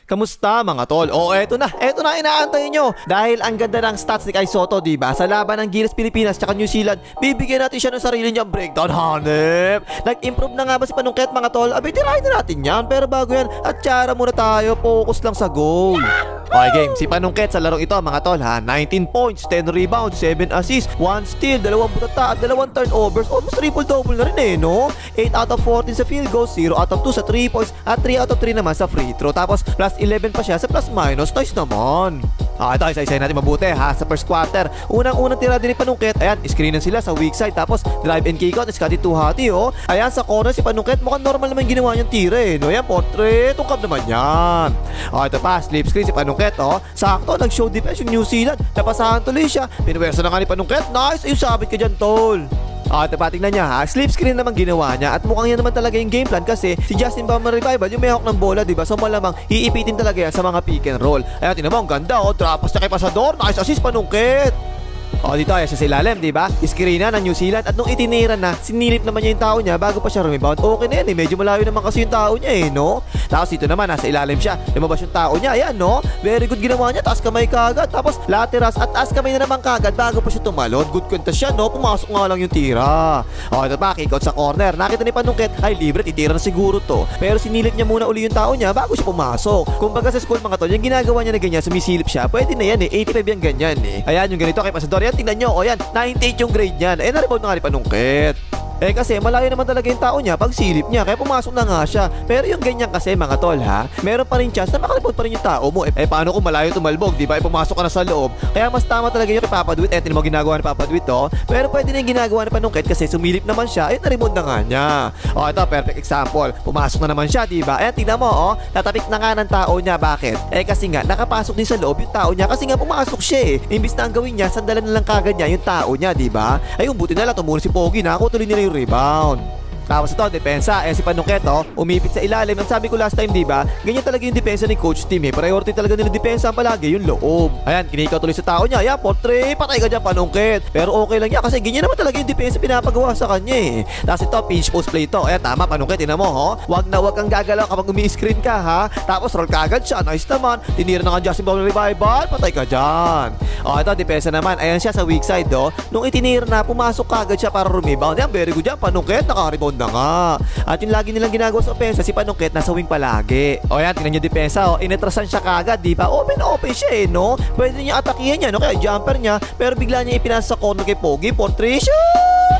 Kamusta mga tol? Eto na inaantay nyo. Dahil ang ganda ng stats ni Kai Sotto, diba? Sa laban ng Gilas Pilipinas tsaka New Zealand, bibigyan natin siya ng sarili niyang breakdown, hanep. Nag-improve na nga ba si Panungket mga tol? Abay, tirahin na natin yan. Pero bago yan, at tsara muna tayo, focus lang sa goal. Okay game, si Panungket sa larong ito mga tol ha, 19 points, 10 rebounds, 7 assists, 1 steal, 2 butata at 2 turnovers. Almost triple-double na rin no? 8 out of 14 sa field goals, 0 out of 2 sa 3 points at 3 out of 3 naman sa free throw. Tapos plus 11 pa siya sa plus minus, nice naman. Ito, isa-isayin natin mabuti ha. Sa first quarter, unang-unang tira din ni Panungket. Ayan, screenan sila sa weak side. Tapos drive and kick out, Scotty Tuhati Ayan, sa corner si Panungket, mukhang normal naman ginawa niyang tira no? Ayan, portrait, tungkap naman yan. Ito pa, slip screen si Panungket sakto, nag-show defense yung New Zealand. Napasahan tuloy siya. Pinuwersa na nga ni Panungket. Nice, ayun, sabit ka dyan tol. Ito pa, tingnan niya ha. Slip screen naman ginawa niya. At mukhang yan naman talaga yung game plan. Kasi si Justin Bama Revival, yung may hawak ng bola, diba? So malamang iipitin talaga yan sa mga pick and roll. Ayan, tingnan mo, ang ganda Trapas niya kay Pasador. Nice assist Panungket. Dito ay sa ilalim, diba? Iskirina ng New Zealand. At nung itinira na, sinilip naman niya yung tao niya bago pa siya rebound. Okay na yan medyo malayo naman kasi yung tao niya no? Tapos dito naman, nasa ilalim siya. Lumabas yung tao niya, ayan no? Very good ginawa niya, taas kamay kagad. Tapos lateras at taas kamay na naman kagad bago pa siya tumalon. Good contest siya no? Pumasok nga lang yung tira. Ito pa, kick out sa corner. Nakita ni Panungket, ay libre, titira na siguro to. Pero sinilip niya muna uli yung tao niya bago siya pumasok. Kumbaga sa school mga tol, yung ginagawa niya na ganyan, sumisilip siya, pwede na yan 85 yung ganyan Ayan, yung ganito kay Pasador. Yan, tingnan nyo, yan, 98 yung grade niyan. Na-rebound na nga ni Panungket. Kasi malayo naman talaga yung tao niya pag silip niya, kaya pumasok na nga siya. Pero yung ganyan kasi mga tol ha, meron pa rin chance na makalipot pa rin yung tao mo. Paano kung malayo tumalbog, diba? Pumasok ka na sa loob. Kaya mas tama talaga yung kay Papa Dwight. Ito mo ginagawa ni Papa Dwight Pero pwede na yung ginagawa ni Panungket kasi sumilip naman siya, na-rebound na nga niya. Ito, perfect example. Pumasok na naman siya, diba? Tingnan mo tatapik na nga ng tao niya. Bakit? Kasi nga, nakapasok din sa loob yung tao niya kasi nga pumasok siya Imbis na ang gawin niya, sandalan na lang kagad niya yung tao niya, diba? Ayun, buti na lang, tumulo si Pogi na ako tuloy nila yung rebound. Tapos ito, depensa. Si Panungket umipit sa ilalim. At sabi ko last time, diba? Ganyan talaga yung depensa ni Coach Tim Priority talaga nila depensa palagi, yung loob. Ayan, kinikaw tuloy sa tao niya. Ayan, portrait, patay ka dyan Panungket. Pero okay lang yan kasi ganyan naman talaga yung depensa pinapagawa sa kanya Tapos ito, pinch post play ito. Ayan, tama Panungket, tinan mo Wag na wag kang gagalaw kapag umi-screen ka ha. Tapos roll kagad siya, nice naman. Tinira na nga Justin Bama Revival, patay ka dyan. Ito, depensa naman. Ayan siya sa weak side Nung itinira na, pumasok kagad siya para rebound. Ayan, very good yan Panungket, naka-rebound na nga. At yung lagi nilang ginagawa sa opensa, si Panungket nasa wing palagi. Yan, tingnan nyo depensa Inetrasan siya kagad, diba? Open siya no? Pwede niya atakihan niya, no? Kaya jumper niya, pero bigla niya ipinasa sa corner kay Pogi. Portrait shoot!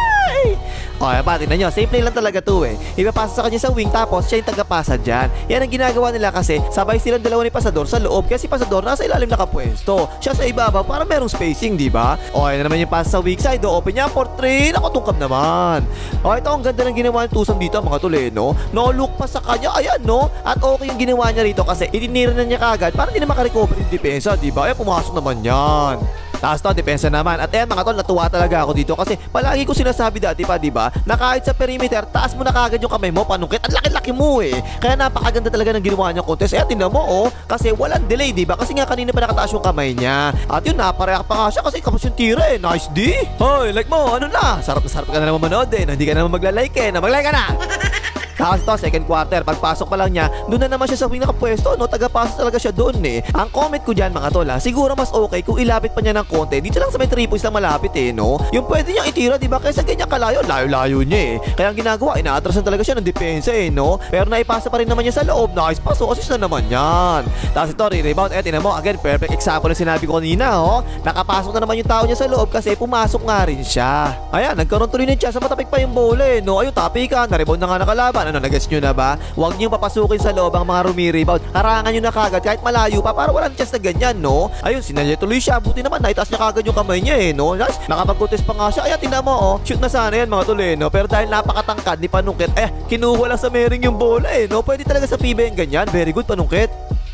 Ay! Tingnan nyo, safe play lang talaga to Ipapasa sa kanya sa wing, tapos siya yung tagapasa dyan. Yan ang ginagawa nila kasi sabay silang dalawa ni Pasador sa loob. Kaya si Pasador nasa ilalim nakapwesto, siya sa ibabaw para merong spacing, diba? Yan naman yung pasa sa weak side open niya, portrait, nakatungkap naman. Ito ang ganda ng ginawa ng Tusam dito mga tol no look pa sa kanya, ayan no. At okay yung ginawa niya rito kasi itinira na niya kagad para hindi na makarecover yung depensa, diba? Pumasok naman yan. Tapos to, depensa naman. At ayan mga tol, natuwa talaga ako dito kasi palagi ko sinasabi dati pa, diba? Na kahit sa perimeter, taas mo na kagad yung kamay mo, Panungket. Ang laki-laki mo Kaya napakaganda talaga ng ginawa niyang contest. Tingnan mo kasi walang delay, diba? Kasi nga kanina pa nakataas yung kamay niya. At yun, napareak pa nga siya kasi kapos yung tira Nice D. Hoy, like mo, ano na? Sarap na sarap ka na naman manood Hindi ka naman magla-like mag-like ka na. Tapos ito, second quarter, pagpasok pa lang niya, doon na naman siya sa wing nakapwesto, tagapasok talaga siya doon Ang comment ko dyan mga tol siguro mas okay kung ilapit pa niya ng konti. Dito lang sa may 3 points lang malapit no? Yung pwede niyang itira, diba? Kaysa ganyan kalayo, layo-layo niya Kaya ang ginagawa, inaatrasan talaga siya ng depensa no? Pero naipasa pa rin naman niya sa loob, nice pass, assist na naman yan. Tapos ito, re-rebound, tingnan mo, again, perfect example na sinabi ko kanina nakapasok na naman yung tao niya sa loob kasi pumasok nga rin siya. Ayan, nagkaroon tuloy ng chance, matapik pa yung bola no? Ayun, tapikan, na-rebound na nga nakalaban. Ano, nag-guess nyo na ba? Huwag nyo papasukin sa loob ang mga rumi-rebound. Harangan nyo na kagad kahit malayo pa para walang chance na ganyan, no? Ayun, sinalya tuloy siya. Buti naman, naitaas niya kagad yung kamay niya, no? Nice. Nakapag-contest pa nga siya. Ayan, tingnan mo, shoot na sana yan, mga tuloy, no? Pero dahil napakatangkad ni Panungket, kinuha lang sa mering yung bola, no? Pwede talaga sa FIBA yung ganyan. Very good, Panungket.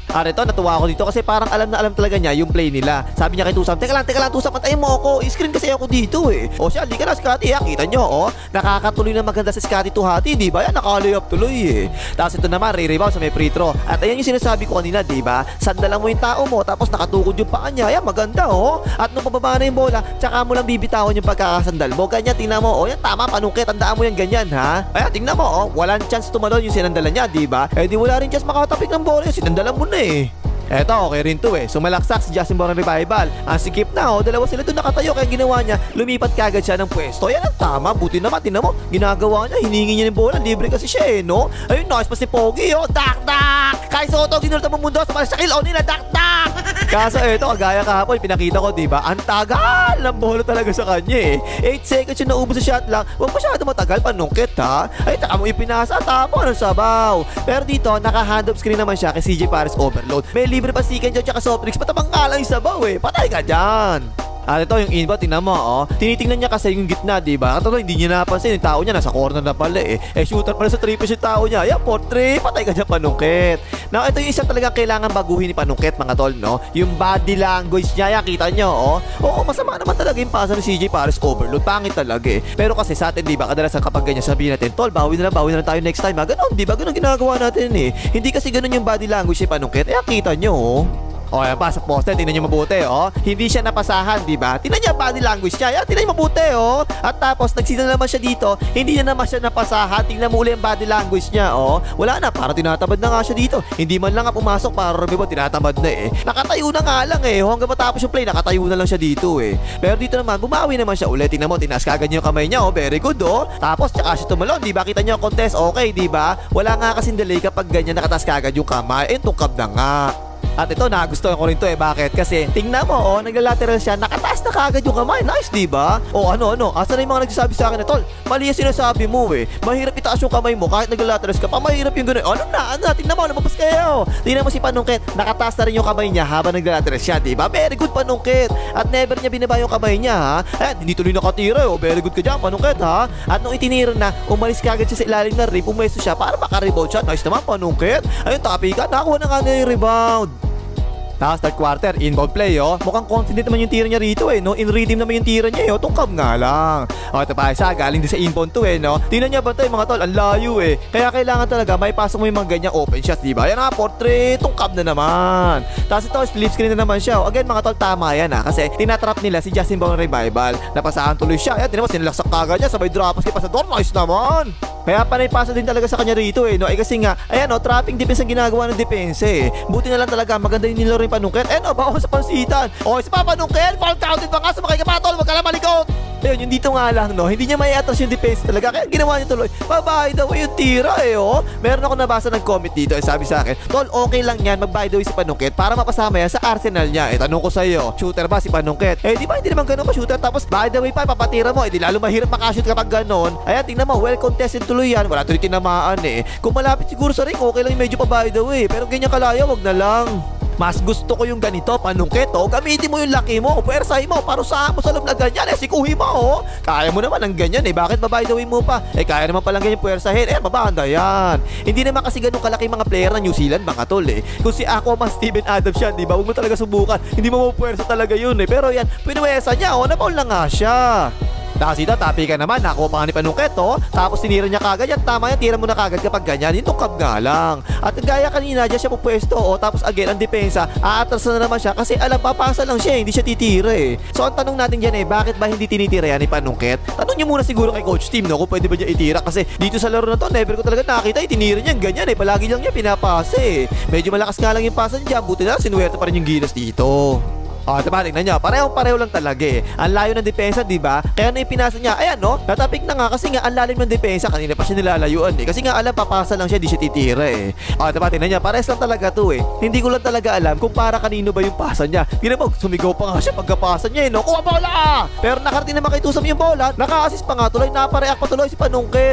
At ito, natuwa ako dito kasi parang alam na alam talaga niya yung play nila. Sabi niya kay Tusam, teka lang Tusam, antayin mo ako. I-screen kasi ako dito eh. O siya, di ka na Scotty, ha? Kita nyo, oh. Nakakatuloy na maganda sa Scotty Tuhati, di ba? Yan, nakalayup tuloy eh. Tapos ito naman, re-rebound sa may free throw. At ayan yung sinasabi ko kanina, di ba? Sandalan mo yung tao mo, tapos nakatukod yung paa niya. Yan, maganda, oh. At nung pababa na yung bola, tsaka mo lang bibitawan yung pagkakasandal mo. Ganyan, tingnan mo, oh. Yan, tama, panungkit. Tandaan mo yan, ganyan, ha? Ayan, tingnan mo, oh. Walang chance tumalon yung sinandalan niya, di ba? Eh, di wala rin chance makatapik ng bola. Sinandalan mo na eh. Eto, okay rin to eh. Sumalaksak si Justin Bong Revival. Ang sikip na, oh. Dalawa sila doon nakatayo. Kaya ginawa niya, lumipat kagad siya ng pwesto. Yan ang tama. Buti naman, tinan mo. Ginagawa niya, hiningi niya ng bola. Libre kasi siya eh, no? Ayun, nice pa si Pogi, oh. Dak! Kay Soto, ginulta mo mundo sa mga Shaquille O'Neal, dak! Kaso eto, kagaya kahapon, pinakita ko, diba? Ang tagal ng bola talaga sa kanya eh. 8 seconds yung naubos sa shot lang. Huwag masyado matagal, panungkit ha. Ay, taka mo ipinasa, tapo ng sabaw. Pero dito, naka-hand up screen naman siya kay CJ Paris overload. May libre pa si Ken John tsaka soft drinks. Patabang nga lang yung sabaw eh. Patay ka dyan. At ito yung inbound, tingnan mo, oh. Tinitingnan niya kasi yung gitna, diba? At ito, hindi niya napansin. Yung tao niya nasa corner na pala eh. Shooter pala sa 3 yung tao niya. Yan, portrait. Patay ka dyan, Panungkit. Now, ito yung isa talagang kailangan baguhin ni Panungkit, mga tol, no? Yung body language niya, yan, kita niyo, oh. Oo, masama naman talaga yung pasa ni CJ Paris overload. Pangit talaga eh. Pero kasi sa atin, diba? Kadalasan kapag ganyan sabihin natin, tol, bawi na lang tayo next time. Ganon, diba? Ganon ginagawa natin eh. Hindi kasi ganon yung body language ni Panungkit. Kita niyo, oh. O, yan pa sa poster, tingnan niyo mabuti, oh. Hindi siya napasahan, di ba? Tingnan niya body language niya. Yan, tingnan niyo mabuti, oh. At tapos, nagsinan naman siya dito. Hindi niya naman siya napasahan. Tingnan mo uli ang body language niya, oh. Wala na, para tinatamad na nga siya dito. Hindi man lang nga pumasok para rumibo, tinatamad na eh. Nakatayo na nga lang eh. Hanggang matapos yung play, nakatayo na lang siya dito eh. Pero dito naman, bumawi naman siya ulit. Tingnan mo, tinaas kagad niya yung kamay niya, oh. Very good, oh. Tapos, tsaka siya tumalon, di ba? Kita niyo ang contest, okay, di ba? Wala nga kasing delay kapag ganyan nakataas kagad yung kamay. Tungkab na nga. At ito, nagustuhan ko rin to eh. Bakit? Kasi tingnan mo, oh, nagla-lateral siya, nakataas na kagad yung kamay. Nice, di ba? O ano? Asa na yung mga nagsasabi sa akin na, tol, mali yung sinasabi mo eh. Mahirap itaas yung kamay mo kahit nagla-laterals ka pa. Mahirap yung gano'n. Ano na? Tingnan mo, lumabas kayo. Tingnan mo si Panungkit, nakataas na rin yung kamay niya habang nagla-laterals siya, di ba? Very good, Panungkit. At never niya binaba yung kamay niya, ha? Hindi tuloy nakatira, oh. Very good ka dyan, Panungkit, ha? At nung itinira na, umalis kagad siya sa ilalim na rim, pumesto siya para maka-rebound siya. Nice naman, Panungkit. Ayun, tapi ka, nakakuha na nga na yung rebound. Tapos third quarter, inbound play, oh. Mukhang confident naman yung tira niya rito eh, no? In rhythm naman yung tira niya, oh. Tungkab nga lang. O, ito pa isa, galing din sa inbound to eh, no? Tingnan niya ba ito, mga tol, ang layo eh. Kaya kailangan talaga may pasok mo yung mga ganyang open shots, di ba? Yan nga, portrait, tungkab na naman. Tapos ito, split screen na naman siya. Oh. Again, mga tol, tama yan, ha? Kasi tinatrap nila si Justin Bong Revival. Napasahan tuloy siya. Ayan, tingnan mo, sinilaksak kagad niya, sabay droppers kay Pasador. Nice naman. Kaya panay pasa din talaga sa kanya rito eh, no? Kasi nga, ayan, no, trapping defense ang ginagawa ng depensa eh. Buti na lang talaga, maganda yung nilaro yung Panungkit. No, bawa sa pansitan. O, isa pa Panungkit, foul counted pa nga, sumakay ka pa, tol, wag ka lang malikot. Ayun, yung dito nga lang, no, hindi niya may atras yung defense talaga. Kaya ginawa niya tuloy, babae daw yung tira eh, oh. Meron ako nabasa ng comment dito, sabi sa akin, tol, okay lang yan, mag-buy daw si Panungkit para mapasama yan sa arsenal niya. Tanong ko sa'yo, shooter ba si Panungkit? Di ba, hindi naman ganun pa-shooter, tapos by the way pa, papatira mo, di lalo mahirap makashoot kapag ganon. Ayan, tingnan mo, well contested tuloy yan, wala tuloy tinamaan eh. Kung malapit siguro sa ring, okay lang yung medyo pa by the way, pero ganyan kalaya, wag na lang. Mas gusto ko yung ganito, Panungkit, oh. Gamitin mo yung laki mo, puwersahin mo, parusahan mo sa loob na ganyan, sikuhin mo, oh. Kaya mo naman ng ganyan eh, bakit ba by the way mo pa? Kaya naman palang ganyan puwersahin, mabanda yan. Hindi naman kasi ganun kalaki mga player ng New Zealand, mga tol eh. Kung si Aquaman Steven Adams yan, di ba? Huwag mo talaga subukan, hindi mo mapuwersa talaga yun eh. Pero yan, pinuwersa niya, oh, napaul na nga siya. Tapos dito, tapi ka naman, nakuha pa nga ni Panungkit, oh. Tapos tinira niya kagad yan, tama yan, tira mo na kagad kapag ganyan, yung tungkab nga lang. At gaya kanina, dyan siya pupwesto, oh. Tapos again, ang depensa, aatras na naman siya kasi alam, papasa lang siya, hindi siya titira eh. So ang tanong natin dyan bakit ba hindi tinitira yan ni Panungkit? Tanong niyo muna siguro kay Coach Tim, no, kung pwede ba niya itira kasi dito sa laro na to, never ko talaga nakita, tinira niya ganyan eh, palagi lang niya pinapasa eh. Medyo malakas nga lang yung pasa niya, buti na, sinuwerte pa rin yung Gilas dito. Diba, tingnan nyo, pareho lang talaga eh. Ang layo ng depensa, diba? Kaya na ipinasa niya, ayan no, natapik na nga kasi nga ang lalim ng depensa, kanina pa siya nilalayuan eh. Kasi nga alam, papasa lang siya, di siya titira eh. Diba, tingnan niya, pares lang talaga to eh. Hindi ko lang talaga alam kung para kanino ba yung pasa niya. Tingnan mo, sumigaw pa nga siya pagkapasa niya eh, no? Kuha bola! Pero nakarating naman kay Tusam yung bola, naka-assist pa nga tuloy, napareact pa tuloy si Panungkit.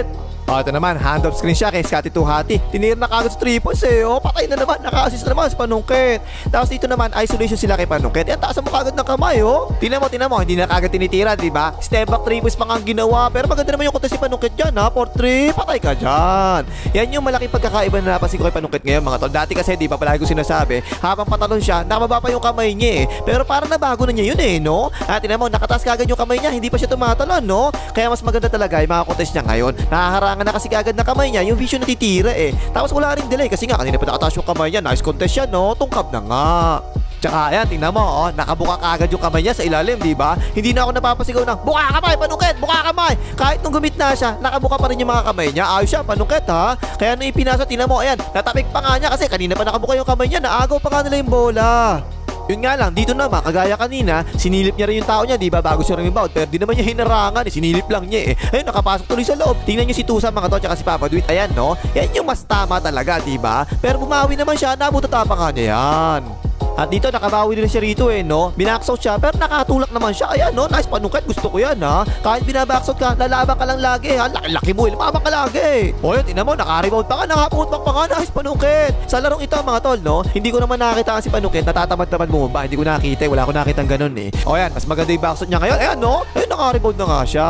Ito naman, hand off screen siya kay Scotty Tuhati. Tinir na kagad sa 3 points patay na naman, naka-assist na naman si Panungkit. Tapos dito naman, isolation sila kay Panungkit. Yan, taas mo kagad ng kamay Tingnan mo, hindi na kagad tinitira, diba? Step back 3 points pa nga ang ginawa. Pero maganda naman yung contest si Panungkit dyan, 4-3, patay ka dyan. Yan yung malaking pagkakaiba na napansin ko kay Panungkit ngayon, mga tol. Dati kasi, diba, palagi ko sinasabi, habang patalon siya, nakababa pa yung kamay niya Pero parang nabago na niya yun At tingnan mo, nakataas kagad yung kamay niya, hindi pa siya tumatalon, Kaya mas maganda talaga yung mga contest niya ngayon. Nahaharangan na kasi kagad na kamay niya, yung vision natitira Tapos wala ring delay kasi nga kanina pa nakataas yung kamay niya. Nice contest yan tungkap na nga. Tsaka ayan, tingnan mo nakabuka kagad yung kamay niya sa ilalim, diba? Hindi na ako napapasigaw ng buka kamay, Panungkit, buka kamay. Kahit nung gumit na siya, nakabuka pa rin yung mga kamay niya. Ayos siya, Panungkit Kaya nung ipinasa, tingnan mo, ayan, natapik pa nga niya kasi kanina pa nakabuka yung kamay niya, naagaw pa nga nila yung bola. Yun nga lang, dito naman, kagaya kanina, sinilip niya rin yung tao niya, diba? Bago siya rebound. Pero di naman niya hinarangan, sinilip lang niya Ayun, nakapasok tuloy sa loob. Tingnan niyo si Tusa, mga tol, tsaka si Papa Dwight. Ayan, Yan yung mas tama talaga, diba? Pero bumawi naman siya, nabutatapa nga niya yan. At dito nakabawi din siya rito Binacksout siya pero nakatulak naman siya. Ayan nice Panungkit, gusto ko yan Kahit binabacksout ka, lalaban ka lang lagi Laki mo, lumabang ka lagi. Yun, tingnan mo, naka-rebound pa ka, nakapuntak pa ka. Nice Panungkit. Sa larong ito mga tol hindi ko naman nakita si Panungkit, natatamad-tamad bumaba. Hindi ko nakita, wala ko nakitang ganun Ayan, mas maganda yung backsout niya ngayon. Ayan Ayun, naka-rebound na nga siya.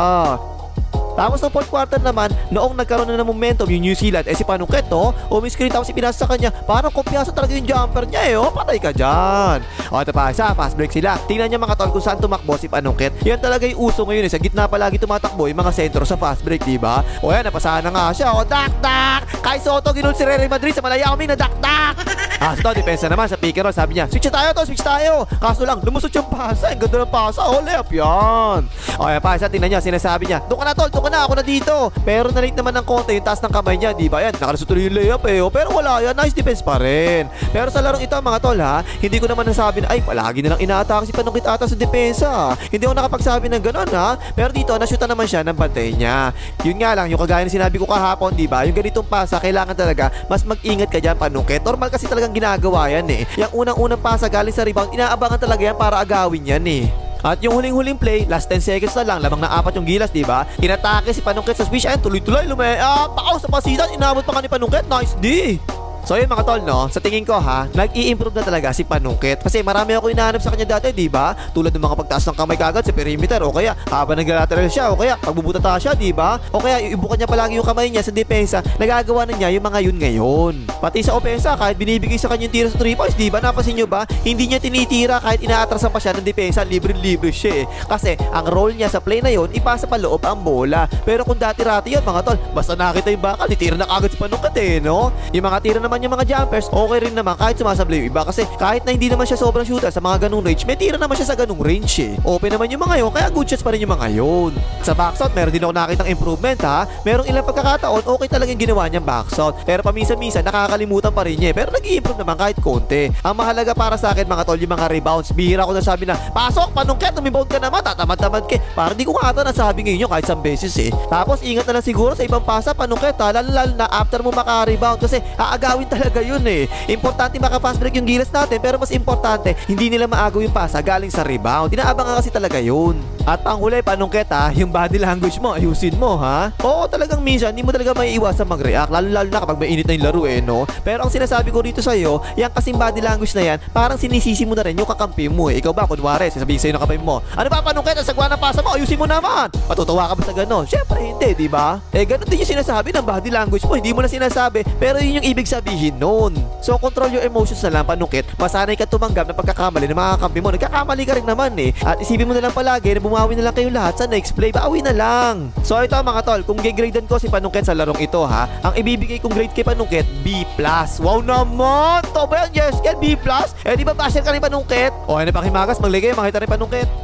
Tapos sa fourth quarter naman, noong nagkaroon na ng momentum yung New Zealand, si Panungkit umiscreen tapos ipinasa sa kanya. Parang kumpiyansa talaga yung jumper niya patay ka dyan. Ito pa, fast break sila. Tingnan niya mga tol kung saan tumakbo si Panungkit. Yan talaga yung uso ngayon Sa gitna palagi tumatakbo yung mga sentro sa fast break, diba? Yan, napasahan na nga siya. Dak! Kai Soto, ginul si Real Madrid sa Malaya Kaming na dak! Ito, depensa naman sa pick and roll. Sabi niya, switch tayo. Kaso lang, lumusot yung pasa. Ang ganda ng pasa. Layup yan. Yan pa, tingnan niya, sinasabi niya, doon ka na tol, ako na dito. Pero na-late naman ng konti yung taas ng kamay niya, diba? Yan, nakalusutuloy yung layup Pero wala yan, nice defense pa rin. Pero sa larong ito mga tol hindi ko naman nasabi na ay palagi na lang inaatake si Panungkit ata sa depensa. Hindi ako nakapagsabi ng ganun Pero dito nasyutan naman siya ng bantay niya. Yun nga lang, yung kagaya na sinabi ko kahapon, diba? Yung ganitong pasa, kailangan talaga mas mag-ingat ka dyan, Panungkit. Normal kasi talagang ginagawa yan Yung unang-unang pasa galing sa rebound, inaabangan talaga yan para agawin yan At yung huling-huling play, last 10 seconds na lang, lamang na 4 yung gilas, diba? Inatake si Panungkit sa swish, tuloy-tuloy, pakaw sa pasitan, inabot pa nga ni Panungkit, nice D! So yun mga tol sa tingin ko nag-i-improve na talaga si Panungkit. Kasi marami ako hinahanap sa kanya dati, diba? Tulad ng mga pagtaas ng kamay kagad sa perimeter, o kaya habang nag-lateral siya, o kaya pagbubutata siya, diba? O kaya ibuka niya palagi yung kamay niya sa depensa, nagagawa na niya yung mga yun ngayon. Pati sa opensa, kahit binibigay sa kanya yung tira sa 3 points, diba? Napansin nyo ba? Hindi niya tinitira kahit inaatrasan pa siya ng depensa, libre-libre siya Kasi ang role niya sa play na yun, ipasa pa loob ang bola. Pero kung dati-rati yun mga tol, basta nakita yung bakal, itira na kagad si Panungkit Yung mga tira naman yung mga jumpers, okay rin naman kahit sumasablay yung iba. Kasi kahit na hindi naman siya sobrang shooter sa mga ganung range, may tira naman siya sa ganung range Open naman yung mga yun, kaya good shots pa rin yung mga yun. Sa backshot, meron din ako nakitang improvement Merong ilang pagkakataon, okay talagang ginawa niyang backshot. Pero paminsan-minsan, nakakalimutan pa rin niya pero nag-i-improve naman kahit konti. Ang mahalaga para sa akin mga tol, yung mga rebounds. Bihira ko na sabi na, pasok, Panungkit, umibound ka naman, tatamad-tamad ka. Parang di ko nga ata nasabi ngayon kahit isang beses Tapos ingat na lang siguro sa ibang pasa, Panungkit lalo na after mo maka-rebound kasi aagawin talaga yun Importante maka-fast break yung gilas natin, pero mas importante, hindi nila maagaw yung pasa galing sa rebound. Inaabangan kasi talaga yun. At panghuli, Panungkit yung body language mo, ayusin mo Oo, talagang minsan, hindi mo talaga maiiwasan mag-react, lalo na kapag mainit na yung laro Pero ang sinasabi ko rito sa'yo, yung kasing body language na yan, parang sinisisi mo na rin yung kakampi mo Ikaw ba, kunwari, sasabihin sa'yo ng kampi mo, ano ba Panungkit, ang sagwa ng pasa mo, ayusin mo naman. Matutuwa ka ba sa gano'n? Syempre hindi, diba? Ganun din yung sinasabi ng body language mo, hindi mo na sinasabi, pero yun yung ibig sabihin noon. So control your emotions na lang, Panungkit. Masanay ka tumanggap ng pagkakamali ng mga kampi mo. Nagkakamali ka rin naman At isipin mo na lang palagi na bumawi na lang kayo lahat sa next play. Bawi na lang. So ito mga tol, kung gigradean ko si Panungkit sa larong ito ang ibibigay kong grade kay Panungkit, B+. Wow naman! To ba yan, Jeskel? B+? Di ba basher ka rin Panungkit? O ano pang himagas, magligay, makita rin Panungkit.